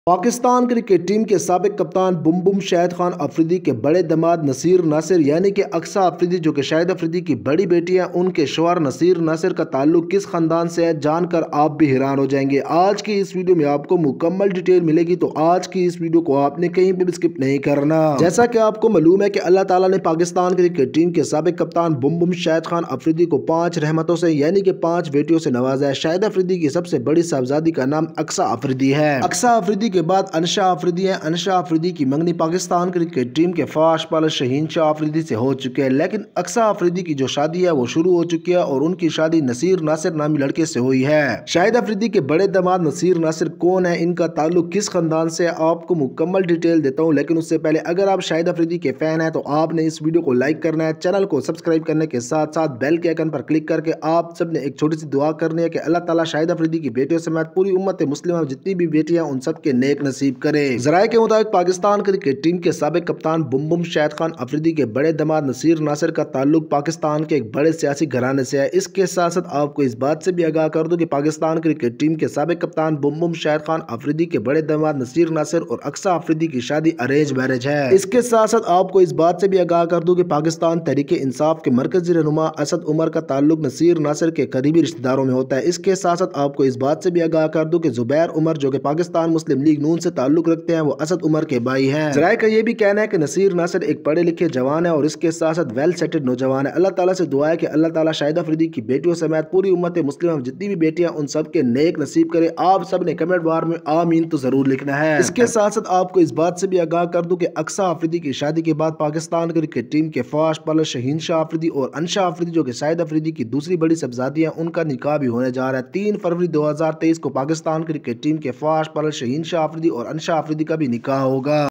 Pakistan cricket team के साबिक कप्तान बुम शाहिद खान अफरीदी के बड़े दामाद नसीर नासिर यानी कि अक्सा अफरीदी जो कि शाहिद अफरीदी की बड़ी बेटी हैं, उनके शौहर नसीर नासिर का ताल्लुक किस खानदान से है जानकर आप भी हैरान हो जाएंगे। आज की इस वीडियो में आपको मुकम्मल डिटेल मिलेगी, तो आज की इस वीडियो को आपने कहीं भी स्किप नहीं करना। जैसा कि आपको मालूम है कि अल्लाह ताला ने पाकिस्तान क्रिकेट टीम के साबिक कप्तान बुम शाहिद खान अफरीदी को 5 रहमतों से यानी कि 5 बेटियों से नवाजा है। शाहिद अफरीदी की सबसे बड़ी साहबजादी का नाम अक्सा अफरीदी है। अक्सा अफरीदी के बाद अनशा अफरीदी है। अनशा अफरीदी की मंगनी पाकिस्तान क्रिकेट टीम के फाश पालर शहीन शाह अफरीदी से हो चुके हैं, लेकिन अक्सा अफरीदी की जो शादी है वो शुरू हो चुकी है और उनकी शादी नसीर नासिर नामी लड़के से हुई है। शाहिद अफरीदी के बड़े दामाद नसीर नासिर कौन है, इनका ताल्लुक किस खानदान से है, आपको मुकम्मल डिटेल देता हूँ। लेकिन उससे पहले अगर आप शाहिद अफरीदी के फैन हैं तो आपने इस वीडियो को लाइक करना है, चैनल को सब्सक्राइब करने के साथ साथ बेल के आइकन पर क्लिक करके आप सबने एक छोटी सी दुआ करनी है कि अल्लाह ताला शाहिद अफरीदी की बेटियों समेत पूरी उम्मत मुस्लिमा जितनी भी बेटियां उन सब के नेक नसीब करे। जराये के मुताबिक पाकिस्तान क्रिकेट टीम के साबिक कप्तान बुम शाहिद खान अफरीदी के बड़े दामाद नसीर नासिर का ताल्लुक पाकिस्तान के एक बड़े सियासी घराने से है। इसके साथ साथ आपको इस बात से भी आगाह कर दूं कि पाकिस्तान क्रिकेट टीम के साबिक कप्तान बुम शाहिद खान अफरीदी के बड़े दामाद नसीर नासिर और अक्सा अफरीदी की शादी अरेंज मैरिज है। इसके साथ साथ आपको इस बात से भी आगाह कर दूं कि पाकिस्तान तहरीक इंसाफ के मरकजी रहनुमा असद उमर का ताल्लुक नसीर नासिर के करीबी रिश्तेदारों में होता है। इसके साथ साथ आपको इस बात से भी आगाह कर दूं कि जुबैर उमर जो कि पाकिस्तान मुस्लिम लीग नून से ताल्लुक रखते हैं वो असद उमर के भाई हैं। जराये का ये भी कहना है कि नसीर नासिर एक पढ़े लिखे जवान है और इसके साथ साथ वेल सेटेड नौजवान है। अल्लाह ताला से दुआ है कि अल्लाह ताला शाहिद अफरीदी की बेटियों समेत पूरी उम्मत मुस्लिम जितनी भी बेटियां उन सब के नेक नसीब करे। आप सब ने कमेंट बार में आमीन तो जरूर लिखना है। इसके साथ साथ आपको इस बात से भी आगाह कर दूं कि अक्सा अफरीदी की शादी के बाद पाकिस्तान क्रिकेट टीम के फाश पालर शहीन शाह अफरीदी और अनशा अफरीदी जो कि शाहिद अफरीदी की दूसरी बड़ी साहबजादी है, उनका निकाह भी होने जा रहा है। 3 फरवरी 2023 को पाकिस्तान क्रिकेट टीम के फाश पालर शहीन शाह अफरीदी और अनशा अफरीदी का भी निकाह होगा।